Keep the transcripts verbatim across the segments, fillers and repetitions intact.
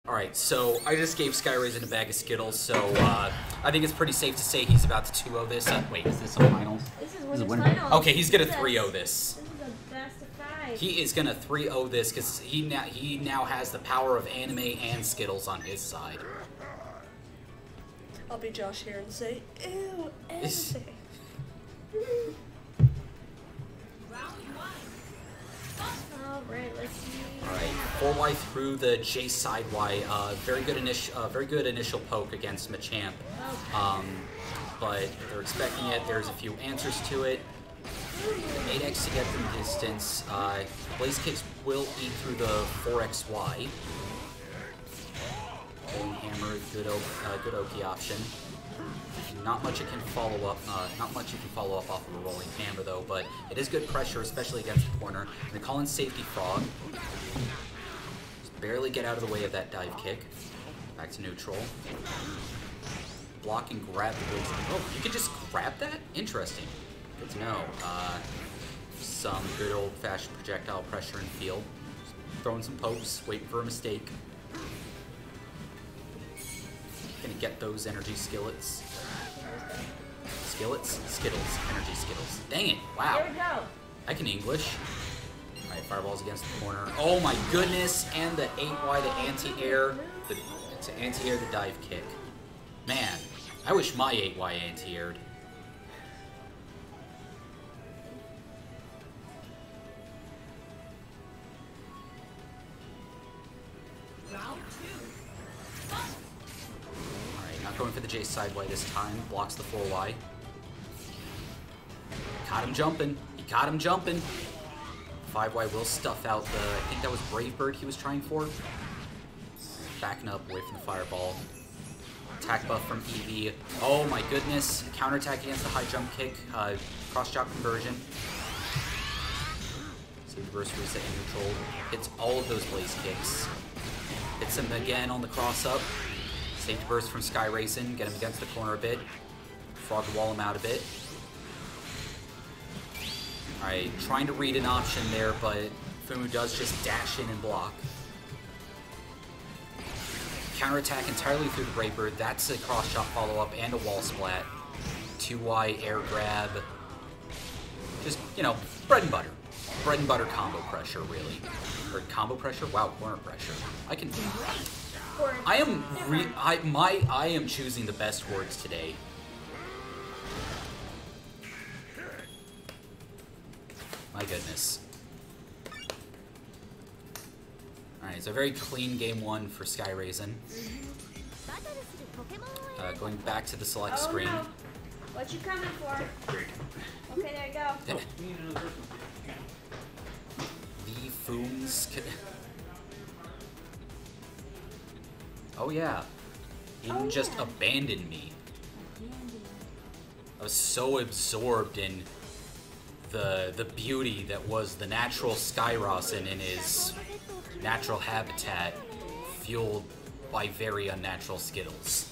Alright, so I just gave Skyraizen a bag of Skittles, so uh, I think it's pretty safe to say he's about to two oh this. Uh, wait, is this a finals? This is winners finals. Okay, he's gonna three oh this. This is a best of five. He is gonna three oh this because he now he now has the power of anime and Skittles on his side. I'll be Josh here and say, ew, anime. Alright, let's see. Alright, four Y through the J side Y. Uh, very good initial, uh, very good initial poke against Machamp. Um, but they're expecting it. There's a few answers to it. eight X to get them distance. Uh, Blaze Kicks will eat through the four X Y. Rolling Hammer, good, uh, good Oki option. Not much it can follow up. Uh, not much you can follow up off of a Rolling Hammer though, but it is good pressure, especially against the corner. And they call in Safety Frog. Just barely get out of the way of that dive kick. Back to neutral. Block and grab the Blaze. Oh, you can just grab that? Interesting. Good to know. Uh, some good old-fashioned projectile pressure in field. Just throwing some pokes, waiting for a mistake. Gonna get those energy skillets. Skillets? Skittles. Energy Skittles. Dang it. Wow. Here we go. I can English. Alright, fireballs against the corner. Oh my goodness! And the eight Y, the anti-air. The, it's anti-air, the dive kick. Man, I wish my eight Y anti-aired. Alright, not going for the J side Y this time. Blocks the four Y. Caught him jumping. He caught him jumping. five Y will stuff out the, I think that was Brave Bird he was trying for. Backing up away from the fireball. Attack buff from Eevee. Oh my goodness. Counterattack against the high jump kick. Uh, cross chop conversion. Save burst reset neutral. Hits all of those blaze kicks. Hits him again on the cross up. Safety burst from Skyraizen. Get him against the corner a bit. Frog wall him out a bit. Alright, trying to read an option there, but Fumu does just dash in and block. Counterattack entirely through the Brave Bird. That's a cross chop follow-up and a wall splat. two Y air grab. Just, you know, bread and butter. Bread and butter combo pressure, really. Or combo pressure? Wow, corner pressure. I can... I am re... I, my, I am choosing the best words today. My goodness. Alright, so a very clean game one for Skyraizen. Uh, going back to the select oh, screen. No. What you coming for? Okay, there you go. The Fooms. Oh yeah. He didn't oh, just yeah. abandon me. I was so absorbed in the the beauty that was the natural Skyraizen in his natural habitat, fueled by very unnatural Skittles.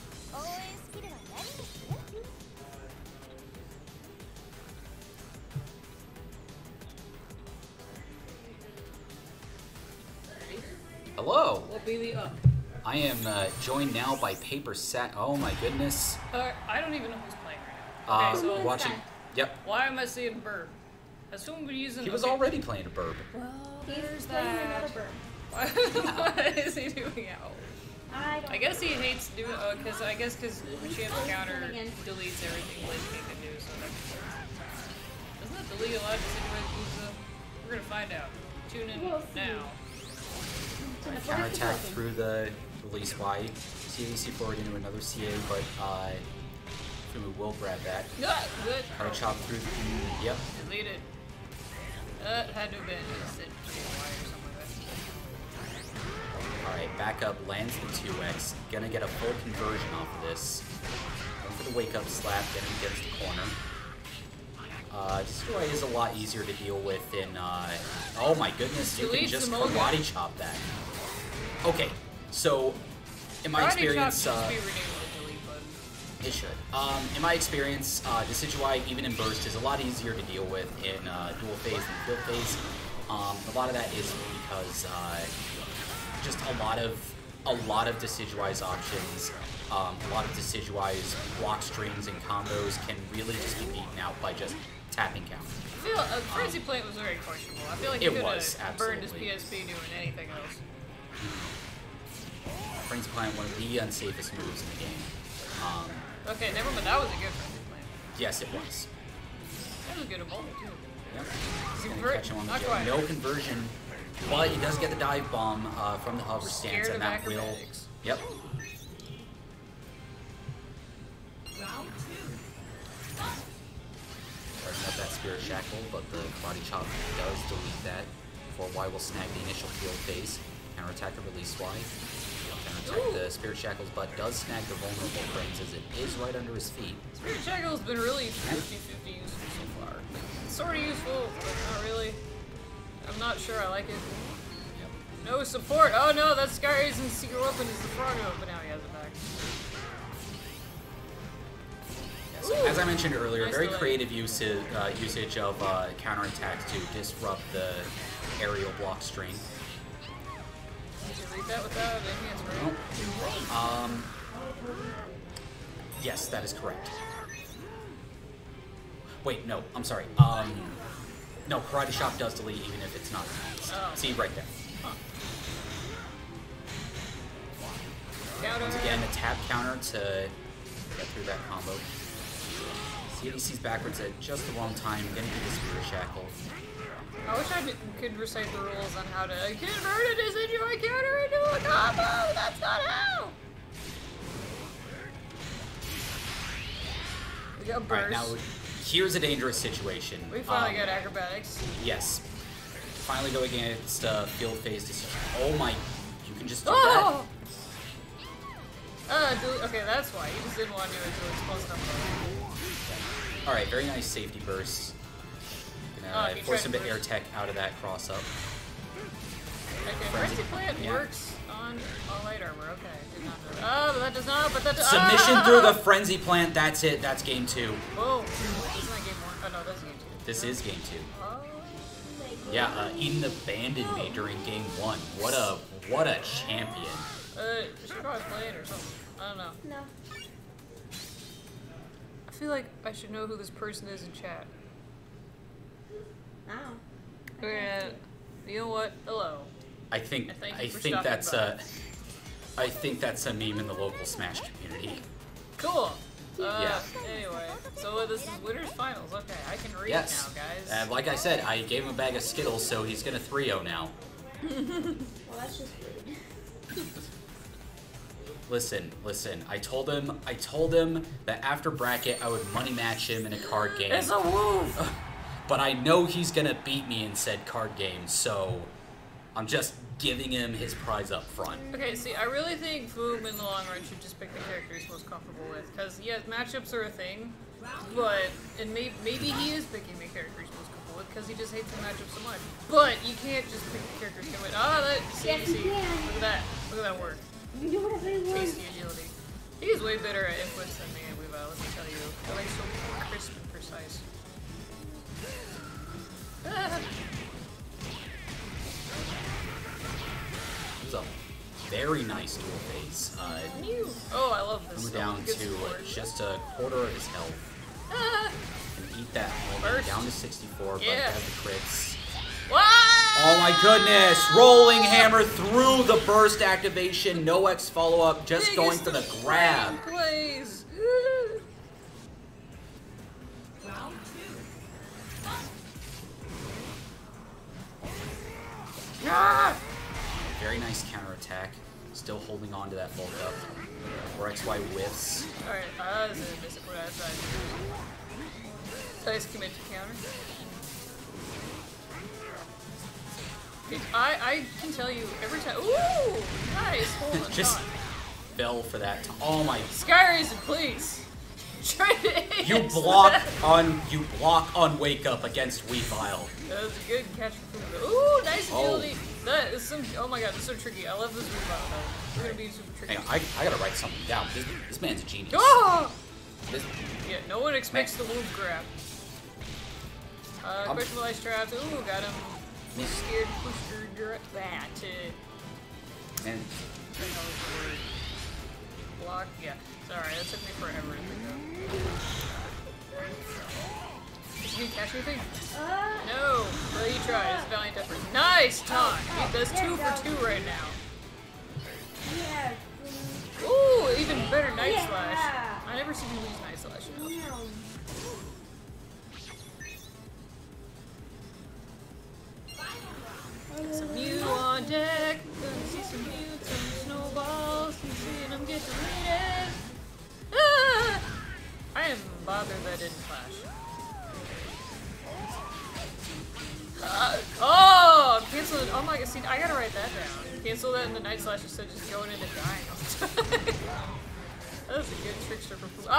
Hello. What be the up? I am uh, joined now by Paper Sat. Oh my goodness. Uh, I don't even know who's playing right now. Uh, Okay, so watching. Yep. why am I seeing Burb? Assume we're using. He was okay. already playing a Burb. Well, He's there's playing that. another bird. What, what is he doing out? I, don't I guess he hates doing. Uh, cause I guess cause Machamp Close counter him again. deletes everything Blaze King can do. So that makes sense. Doesn't that delete a lot of situations? We're gonna find out. Tune in We'll see. now. Counterattack through the release Y. C A C forward into another C A, but uh, Fumu will grab that. Yeah, good. Counter chop through the. Yep. Delete it. Uh, it had to have been a sit or something like that. Alright, back up, lands the two X. Gonna get a full conversion off of this. Going for the wake up slap, get him against the corner. Uh, Destroy is a lot easier to deal with in, uh, oh my goodness, you can just karate chop that. Okay, so, in my experience, uh, it should. Um, in my experience, uh, Decidueye, even in Burst, is a lot easier to deal with in uh, dual phase and field phase. Um, a lot of that is because uh, just a lot of a lot of Decidueye options, um, a lot of Decidueye's block strings and combos can really just be beaten out by just tapping count. I feel uh, Frenzy Um, Plant was very questionable. I feel like he it could was, have burned his absolutely. P S P doing anything else. Frenzy Plant, one of the unsafest moves in the game. Um, Okay, never mind. That was a good Frenzy Plant. yes, it was. That was good evolve too. Yep. He's gonna Convert- catch him on the not jump. quite. No conversion, but he does get the dive bomb uh, from the hover stance, Scared and of that will. acrobatics. Yep. Starting up that Spirit Shackle, but the Body Chop does delete that. For Y will snag the initial field phase. Counterattack or release Y. Counterattack the Spirit Shackles, but does snag the vulnerable frames as it is right under his feet. Spirit Shackle's been really fifty fifty useful so far. It's sort of useful, but not really. I'm not sure I like it. Yep. No support! Oh no, that Skyrazen's secret weapon is the Froggo, but now he has it back. Yeah, so Ooh. as I mentioned earlier, Nice very delay. creative usage, uh, usage of uh, counterattacks to disrupt the aerial block string. Did you read that without enhanced right? Um, yes, that is correct. Wait, no, I'm sorry. Um, no, Karate Chop does delete even if it's not enhanced. Oh. See, right there. Huh. Counter. Once again, a tap counter to get through that combo. C A D C's backwards at just the wrong time, gonna do the Spirit Shackle. I wish I could recite the rules on how to convert a Decidueye counter into a combo! That's not how! We got burst. Alright, now here's a dangerous situation. we finally Um, got acrobatics. Yes. Finally going against uh, field phase decision. Oh my, you can just do Oh! Uh, del- okay, that's why. You just didn't want to do it until it's close enough. that. Alright, very nice safety burst. Oh, Gonna he force tried him to to air burst. tech out of that cross up. Okay, Frenzy Frenzy Plant yeah. works on all light armor. Okay, did not know that. Oh, but that does not, but that does Submission oh! through the Frenzy Plant, that's it, that's game two. Boom. Isn't that game one? Oh, no, that's game two. This is game two. Oh. Yeah, uh, Eden abandoned me during game one. What a, what a champion. Uh, should probably play it or something. I don't know. No. I feel like I should know who this person is in chat. Oh. Okay, you know what? Hello. I think, And thank you I for think stopping that's by. a, I think that's a meme in the local Smash community. Cool. Uh, Yeah. Anyway, so uh, this is winners finals. Okay, I can read Yes. now, guys. Uh, like I said, I gave him a bag of Skittles, so he's gonna three oh now. Well, that's just rude. Listen, listen. I told him, I told him that after bracket I would money match him in a card game. It's a move. But I know he's gonna beat me in said card game, so I'm just giving him his prize up front. Okay, see, I really think Foom in the long run should just pick the character he's most comfortable with. Because, yes, matchups are a thing, but, and may, maybe he is picking the character he's most comfortable with because he just hates the matchup so much. But you can't just pick the character he's going to win. Ah, that, see, Yes, you see, can. look at that. Look at that work. You can do whatever you want. Tasty agility. He's way better at inputs than me, Weavile, let me tell you. They're like so crisp and precise. Ah. It was a very nice dual phase. Uh, Oh, I love this. we're So down good to support. just a quarter of his health. Ah. And eat that moment. Burst. Down to sixty-four, but Yeah. has the crits. Wow! Oh my goodness! Rolling hammer through the burst activation. No X follow up, just going for the grab. Plays. Ah! Very nice counterattack. Still holding on to that bulk up. Or X Y whiffs. Alright, uh, that's a disappointing outside. Nice commit to counter. It, I, I can tell you every time. Ooh! Nice! Hold on. Just fell for that. T oh my! Skyrazen, please! Try to You ace block that. on you block on wake up against Weavile. That was a good catch for Fuga. Ooh, nice Oh. agility. That is some. Oh my god, this is so tricky. I love this move out though. We're gonna be super tricky. Hang on, I, I gotta write something down. This, this man's a genius. Oh! This, Yeah, no one expects the move grab. Uh, I'm- questionable ice traps. Ooh, got him. Me- Scared pusher direct that. Uh, And Block? Yeah. Sorry, that took me forever to think of. Did you catch anything? Uh, No! Well, you tried. It's valiant effort. Nice time! He does two for two right now. yeah. Ooh, even better Night Yeah. Slash. I never seen him use Night Slash. No. No. Some Mew on deck. Gonna see some Mew, some snowballs. You seeing them get deleted. Ah! I am bothered that didn't flash. Uh, oh, cancel it. Oh my god, see, I gotta write that down. Cancel that in the Night Slash instead of just going into dying all the time. That was a good trickster for food.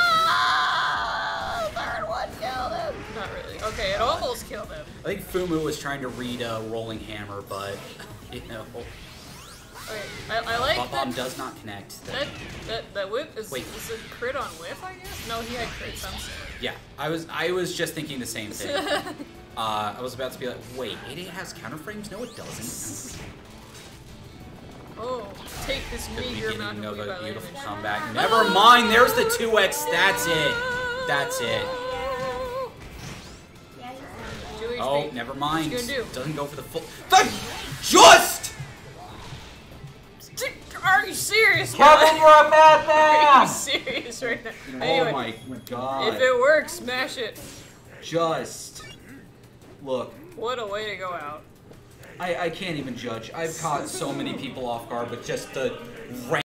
Ah! Third one killed him. Not really. Okay, it almost killed him. I think Fumu was trying to read a uh, Rolling Hammer, but, you know. Okay, I, I like Bob Bomb that, does not connect. that. That that whip is, Wait. is a crit on whiff, I guess? No, he had crits. I'm sorry. Yeah, I was I was just thinking the same thing. uh, I was about to be like, wait, eight eight has counter frames? No, it doesn't. Oh, take this The meager amount beginning of of weave a I beautiful damage. comeback. Never mind, there's the two X. That's it. That's it. Yeah, he's not two H P. Oh, never mind. What you gonna do? Doesn't go for the full. The just. Are you serious, Kevin, man? you're a Are you madman! serious right now? Oh Anyway, my god. if it works, smash it. Just look. What a way to go out. I, I can't even judge. I've caught so many people off guard with just the